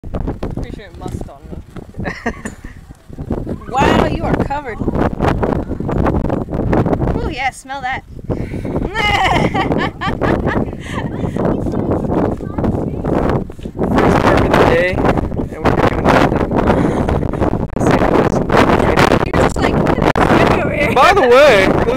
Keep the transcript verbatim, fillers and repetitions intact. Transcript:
Pretty sure it must on me. Wow, you are covered. Oh yeah, smell that. First herp of the day, and we're doing nothing. You're just like, look at this over here. By the way,